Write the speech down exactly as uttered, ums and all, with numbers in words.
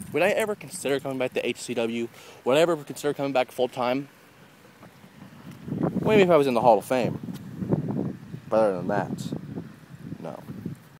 would I ever consider coming back to H C W? Would I ever consider coming back full-time? Maybe if I was in the Hall of Fame. But other than that, no.